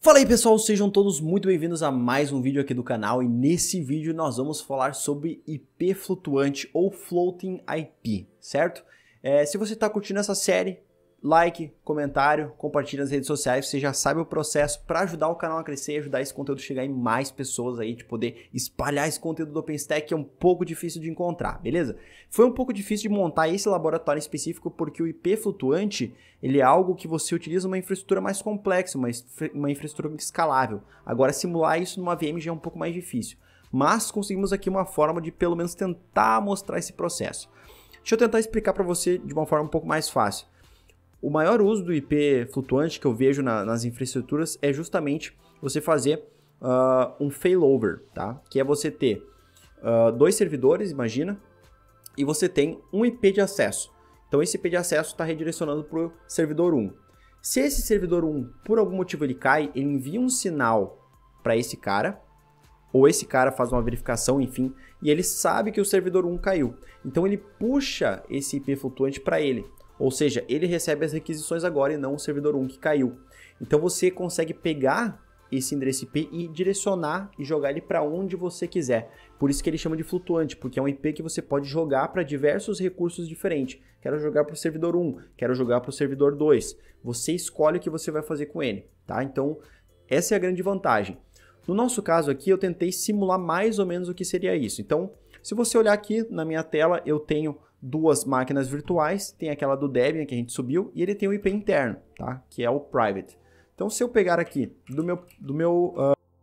Fala aí pessoal, sejam todos muito bem-vindos a mais um vídeo aqui do canal e nesse vídeo nós vamos falar sobre IP flutuante ou Floating IP, certo? Se você está curtindo essa série, like, comentário, compartilha nas redes sociais, você já sabe o processo para ajudar o canal a crescer e ajudar esse conteúdo a chegar em mais pessoas aí, de poder espalhar esse conteúdo do OpenStack que é um pouco difícil de encontrar, beleza? Foi um pouco difícil de montar esse laboratório específico porque o IP flutuante, ele é algo que você utiliza uma infraestrutura mais complexa, uma infraestrutura escalável. Agora simular isso numa VM já é um pouco mais difícil, mas conseguimos aqui uma forma de pelo menos tentar mostrar esse processo. Deixa eu tentar explicar para você de uma forma um pouco mais fácil. O maior uso do IP flutuante que eu vejo nas infraestruturas é justamente você fazer um failover, tá? Que é você ter dois servidores, imagina, e você tem um IP de acesso. Então esse IP de acesso está redirecionando para o servidor 1. Se esse servidor 1, por algum motivo ele cai, ele envia um sinal para esse cara, ou esse cara faz uma verificação, enfim, e ele sabe que o servidor 1 caiu. Então ele puxa esse IP flutuante para ele. Ou seja, ele recebe as requisições agora e não o servidor 1 que caiu. Então você consegue pegar esse endereço IP e direcionar e jogar ele para onde você quiser. Por isso que ele chama de flutuante, porque é um IP que você pode jogar para diversos recursos diferentes. Quero jogar para o servidor 1, quero jogar para o servidor 2. Você escolhe o que você vai fazer com ele, tá? Então, essa é a grande vantagem. No nosso caso aqui, eu tentei simular mais ou menos o que seria isso. Então, se você olhar aqui na minha tela, eu tenho duas máquinas virtuais, tem aquela do Debian que a gente subiu e ele tem o IP interno, tá? Que é o private. Então se eu pegar aqui do meu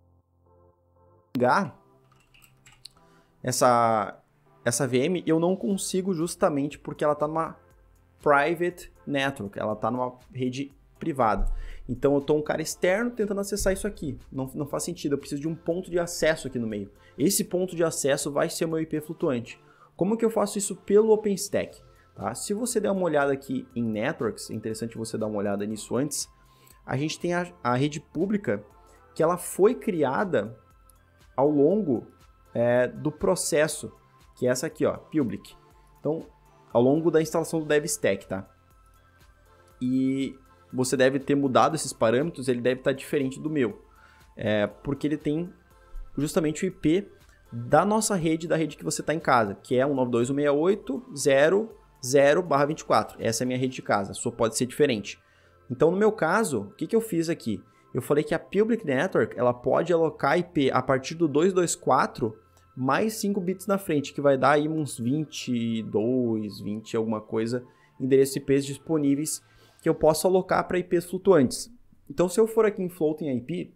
essa VM, eu não consigo justamente porque ela está numa private network, ela está numa rede privada. Então eu estou um cara externo tentando acessar isso aqui, não faz sentido, eu preciso de um ponto de acesso aqui no meio. Esse ponto de acesso vai ser o meu IP flutuante. Como que eu faço isso pelo OpenStack? Tá? Se você der uma olhada aqui em Networks, é interessante você dar uma olhada nisso antes, a gente tem a rede pública que ela foi criada ao longo do processo, que é essa aqui, ó, public. Então, ao longo da instalação do DevStack, tá? E você deve ter mudado esses parâmetros, ele deve estar diferente do meu, porque ele tem justamente o IP da nossa rede, da rede que você está em casa, que é 192.168.0.0/24. Essa é a minha rede de casa, a sua pode ser diferente. Então, no meu caso, o que eu fiz aqui? Eu falei que a Public Network ela pode alocar IP a partir do 224 mais 5 bits na frente, que vai dar aí uns 22, 20, alguma coisa, endereços IPs disponíveis que eu posso alocar para IPs flutuantes. Então, se eu for aqui em Floating IP,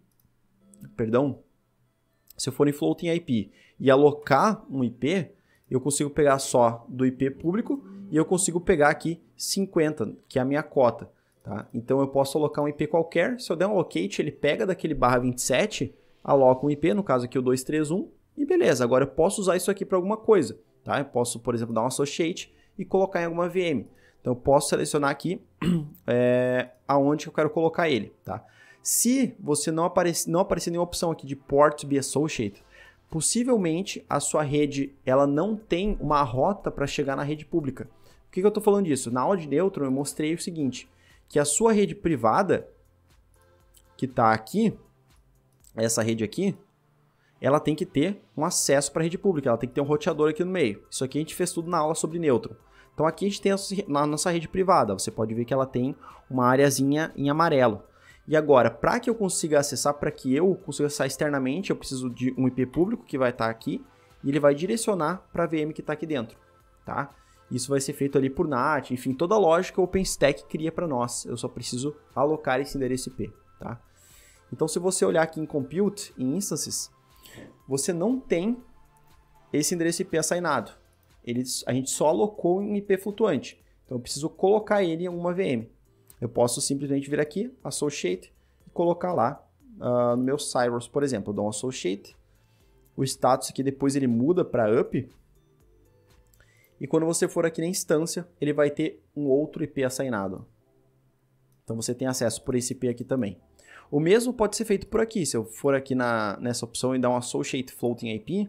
se eu for em Floating IP e alocar um IP, eu consigo pegar só do IP público e eu consigo pegar aqui 50, que é a minha cota. Tá? Então eu posso alocar um IP qualquer, se eu der um allocate, ele pega daquele /27, aloca um IP, no caso aqui o 231, e beleza, agora eu posso usar isso aqui para alguma coisa. Tá? Eu posso, por exemplo, dar um associate e colocar em alguma VM. Então eu posso selecionar aqui aonde eu quero colocar ele. Tá? Se você não aparecer nenhuma opção aqui de port to be associated, possivelmente a sua rede ela não tem uma rota para chegar na rede pública. Por que eu estou falando disso? Na aula de Neutron eu mostrei o seguinte, que a sua rede privada, que está aqui, essa rede aqui, ela tem que ter um acesso para a rede pública, ela tem que ter um roteador aqui no meio. Isso aqui a gente fez tudo na aula sobre Neutron. Então aqui a gente tem a nossa rede privada, você pode ver que ela tem uma areazinha em amarelo. E agora, para que eu consiga acessar, para que eu consiga acessar externamente, eu preciso de um IP público que vai estar aqui e ele vai direcionar para a VM que está aqui dentro, tá? Isso vai ser feito ali por NAT, enfim, toda a lógica o OpenStack cria para nós. Eu só preciso alocar esse endereço IP, tá? Então, se você olhar aqui em Compute, em Instances, você não tem esse endereço IP assignado. A gente só alocou um IP flutuante. Então, eu preciso colocar ele em alguma VM. Eu posso simplesmente vir aqui, Associate, e colocar lá no meu Cyrus, por exemplo. Eu dou um Associate, o status aqui depois ele muda para Up, e quando você for aqui na instância, ele vai ter um outro IP assignado. Então você tem acesso por esse IP aqui também. O mesmo pode ser feito por aqui. Se eu for aqui nessa opção e dar um Associate Floating IP,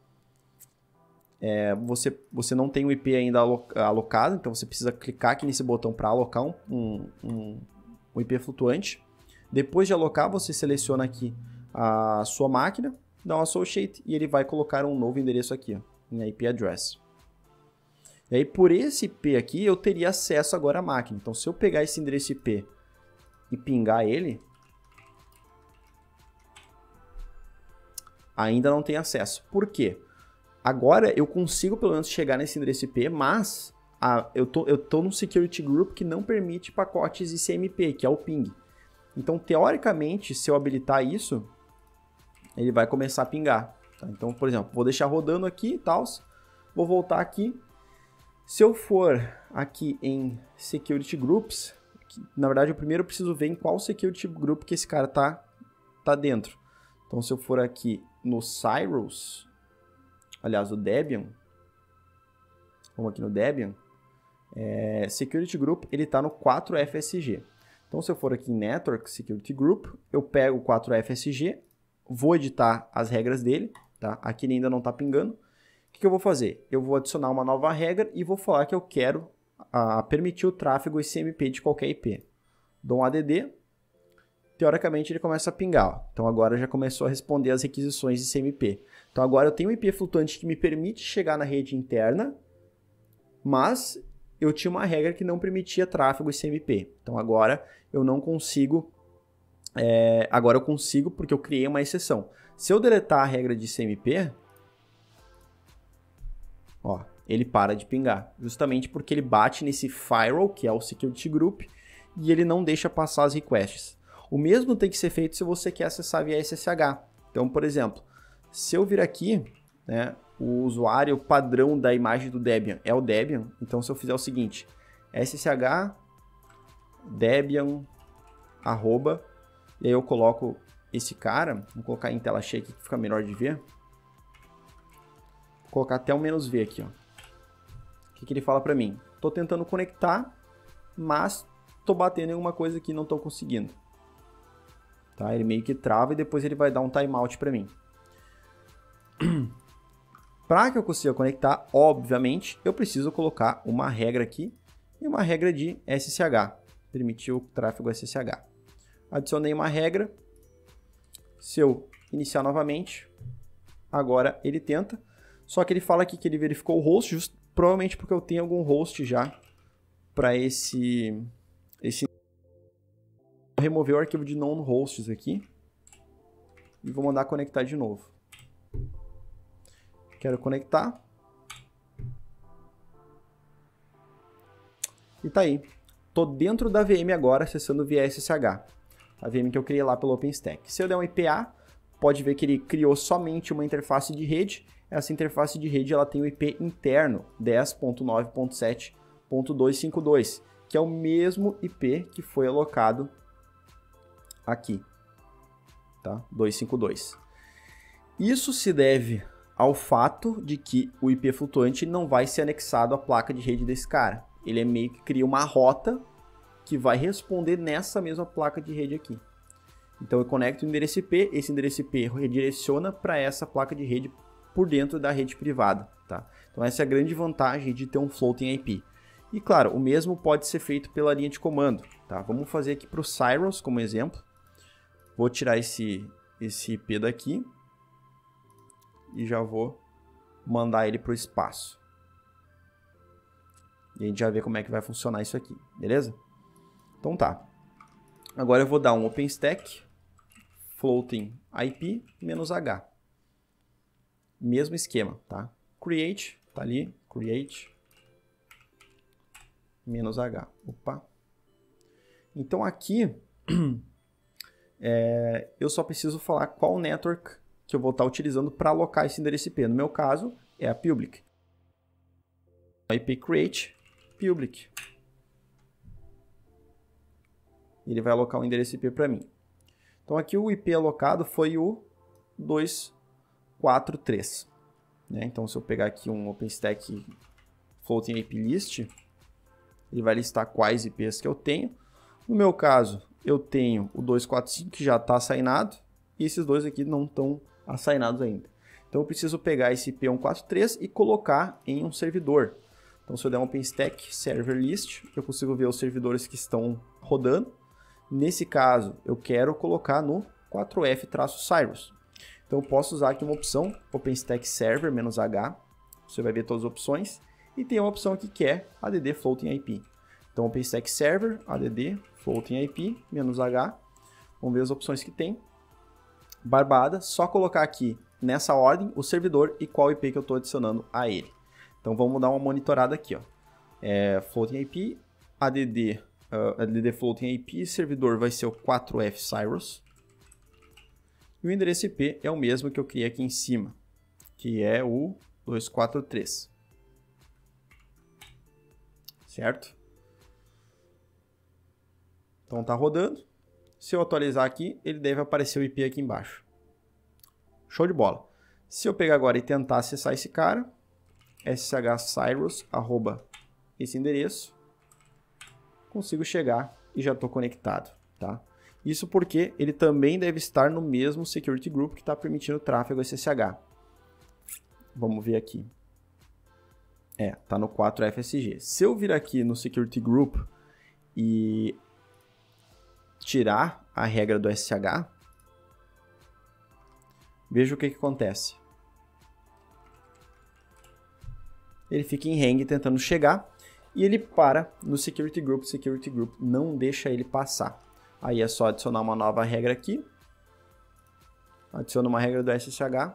você não tem o IP ainda alocado, então você precisa clicar aqui nesse botão para alocar um IP flutuante. Depois de alocar, você seleciona aqui a sua máquina, dá um associate e ele vai colocar um novo endereço aqui, ó, em IP address. E aí, por esse IP aqui, eu teria acesso agora à máquina. Então, se eu pegar esse endereço IP e pingar ele, ainda não tem acesso. Por quê? Agora eu consigo pelo menos chegar nesse endereço IP, mas eu tô num security group que não permite pacotes ICMP, que é o ping. Então, teoricamente, se eu habilitar isso, ele vai começar a pingar. Tá? Então, por exemplo, vou deixar rodando aqui e tal, vou voltar aqui. Se eu for aqui em Security Groups, na verdade, eu primeiro preciso ver em qual Security Group que esse cara tá dentro. Então, se eu for aqui no Cyrus, aliás, o Debian, vamos aqui no Debian, Security Group, ele está no 4FSG. Então, se eu for aqui em Network Security Group, eu pego o 4FSG, vou editar as regras dele, tá? Aqui ele ainda não está pingando. O que eu vou fazer? Eu vou adicionar uma nova regra e vou falar que eu quero permitir o tráfego ICMP de qualquer IP. Dou um ADD, teoricamente ele começa a pingar. Ó. Então agora já começou a responder as requisições de ICMP. Então agora eu tenho um IP flutuante que me permite chegar na rede interna, mas eu tinha uma regra que não permitia tráfego ICMP. Então agora eu não consigo, agora eu consigo porque eu criei uma exceção. Se eu deletar a regra de ICMP, ó, ele para de pingar, justamente porque ele bate nesse firewall, que é o Security Group, e ele não deixa passar as requests. O mesmo tem que ser feito se você quer acessar via SSH. Então, por exemplo, se eu vir aqui, né, o usuário padrão da imagem do Debian é o Debian, então se eu fizer o seguinte, SSH Debian arroba, e aí eu coloco esse cara, vou colocar em tela cheia aqui que fica melhor de ver. Vou colocar até um "-v" aqui, ó. O que ele fala para mim? Tô tentando conectar, mas tô batendo em alguma coisa que não tô conseguindo. Tá? Ele meio que trava e depois ele vai dar um timeout para mim. Para que eu consiga conectar, obviamente, eu preciso colocar uma regra aqui e uma regra de SSH, permitir o tráfego SSH. Adicionei uma regra. Se eu iniciar novamente, agora ele tenta. Só que ele fala aqui que ele verificou o host, provavelmente porque eu tenho algum host já para esse. Vou remover o arquivo de known hosts aqui e vou mandar conectar de novo. Quero conectar. E tá aí. Tô dentro da VM agora, acessando via SSH. A VM que eu criei lá pelo OpenStack. Se eu der um IPA, pode ver que ele criou somente uma interface de rede. Essa interface de rede ela tem o IP interno 10.9.7.252, que é o mesmo IP que foi alocado aqui, tá? 252. Isso se deve ao fato de que o IP flutuante não vai ser anexado à placa de rede desse cara. Ele é meio que cria uma rota que vai responder nessa mesma placa de rede aqui. Então eu conecto o endereço IP, esse endereço IP redireciona para essa placa de rede por dentro da rede privada, tá? Então essa é a grande vantagem de ter um floating IP. E claro, o mesmo pode ser feito pela linha de comando, tá? Vamos fazer aqui para o Cyrus como exemplo. Vou tirar esse IP daqui e já vou mandar ele para o espaço. E a gente já vê como é que vai funcionar isso aqui, beleza? Então tá. Agora eu vou dar um OpenStack floating IP -h. Mesmo esquema, tá? Create, tá ali, create -h. Opa. Então aqui eu só preciso falar qual network que eu vou estar utilizando para alocar esse endereço IP. No meu caso, é a public. IP create public. Ele vai alocar o endereço IP para mim. Então aqui o IP alocado foi o 243. Né? Então se eu pegar aqui um OpenStack Floating IP List, ele vai listar quais IPs que eu tenho. No meu caso, eu tenho o 245 que já está assinado e esses dois aqui não estão assignados ainda. Então eu preciso pegar esse IP 143 e colocar em um servidor. Então se eu der um OpenStack Server List, eu consigo ver os servidores que estão rodando. Nesse caso, eu quero colocar no 4F-Cyrus. Então eu posso usar aqui uma opção, OpenStack Server -H. Você vai ver todas as opções. E tem uma opção aqui que é add floating IP. Então OpenStack Server, add floating IP -H. Vamos ver as opções que tem. Barbada, só colocar aqui nessa ordem o servidor e qual IP que eu estou adicionando a ele. Então vamos dar uma monitorada aqui, ó. Floating IP, add floating IP, servidor vai ser o 4F-Cyrus. E o endereço IP é o mesmo que eu criei aqui em cima, que é o 243. Certo? Então tá rodando. Se eu atualizar aqui, ele deve aparecer o IP aqui embaixo. Show de bola. Se eu pegar agora e tentar acessar esse cara, sshcyrus, esse endereço, consigo chegar e já estou conectado, tá? Isso porque ele também deve estar no mesmo security group que está permitindo o tráfego SSH. Vamos ver aqui. Tá no 4FSG. Se eu vir aqui no security group e tirar a regra do SSH, veja o que acontece. Ele fica em hang tentando chegar e ele para no security group não deixa ele passar. Aí é só adicionar uma nova regra aqui. Adiciona uma regra do SSH.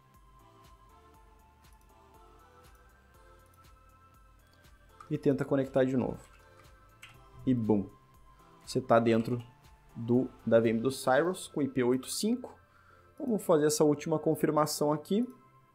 E tenta conectar de novo. E boom. Você está dentro da VM do Cyrus com IP85. Vamos fazer essa última confirmação aqui.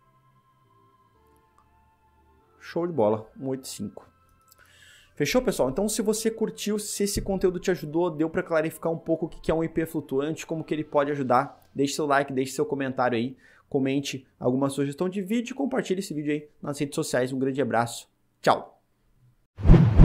Show de bola, 185. Fechou, pessoal? Então, se você curtiu, se esse conteúdo te ajudou, deu para clarificar um pouco o que é um IP flutuante, como que ele pode ajudar, deixe seu like, deixe seu comentário aí, comente alguma sugestão de vídeo e compartilhe esse vídeo aí nas redes sociais. Um grande abraço. Tchau!